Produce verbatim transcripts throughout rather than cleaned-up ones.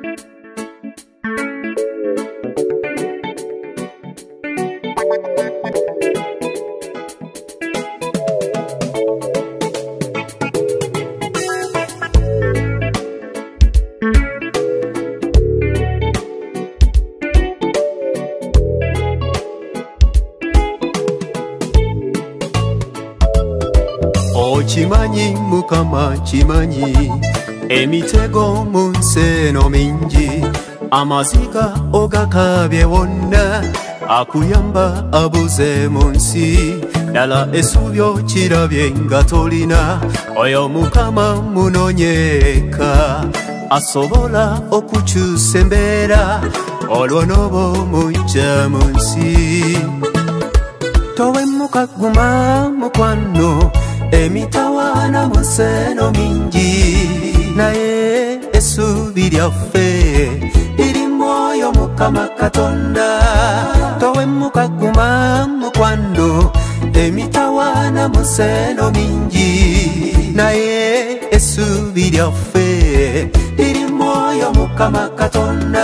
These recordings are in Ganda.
Chimanyi Mukama chimanyi emitego mu nseno mingi amaziga ogakabye wonna akuyamba abuze mu nsi ddala esubyo kirabye nga tolina oyo Mukama munonyeka asobola okukyusa embeera olwo n'oba omujja mu nsi towemuka guma mukwano emitawana mu nseno mingi naye essuubi lyaffe liri mwoyo Mukama Katonda towemuka guma mukwano emitawana mu nseno mingi naye essuubi lyaffe liri mwoyo Mukama Katonda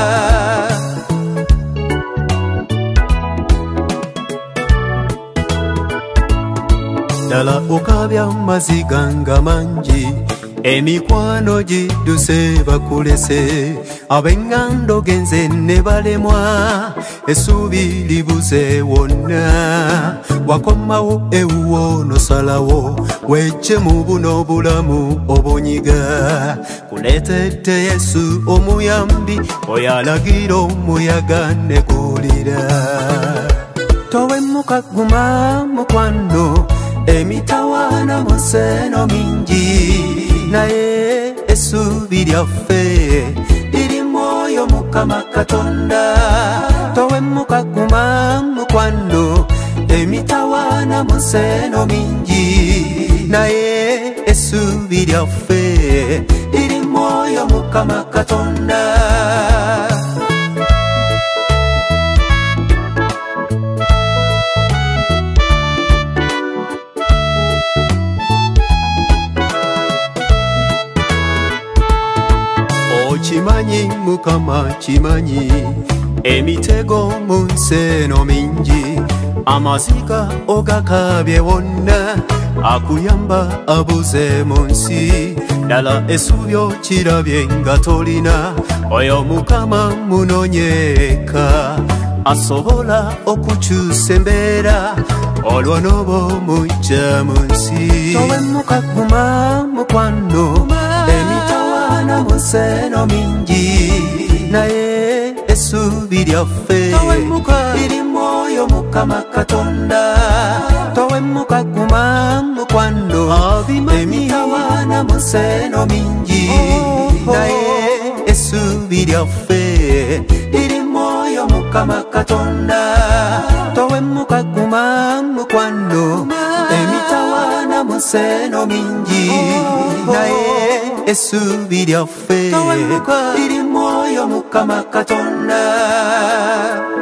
ddala okabya maziga nga mangi emikwano gidduse bakulese ab'eŋŋando genze ne balemwa essuubi libuze wonna wakomawo ewuwo nosalawo wejje mu buno obulamu obunyiga kuleetedde Yesu omuyambi oyo alagira omuyaga ne guwulira towemuka guma mukwano emitawana mu nseno mingi naye essuubi lyaffe liri mwoyo Mukama Katonda towemuka guma mukwano emitawana mu nseno mingi naye essuubi lyaffe liri mwoyo Mukama Katonda Chimanyi Mukama chimanyi emitego mu nseno mingi amaziga ogakabye wonna akuyamba abuze mu nsi ddala esubyo kirabye nga tolina oyo Mukama munonyeka asobola okukyusa embeera olwo n'oba omujja mu nsi towemuka guma mukwano emitawana mu nseno mingi naye essuubi lyaffe liri mwoyo Mukama Katonda towemuka guma mukwano emitawana mu nseno mingi naye essuubi lyaffe liri mwoyo Mukama Katonda towemuka guma mukwano emitawana mu nseno mingi naye essuubi lyaffe liri mwoyo Mukama Katonda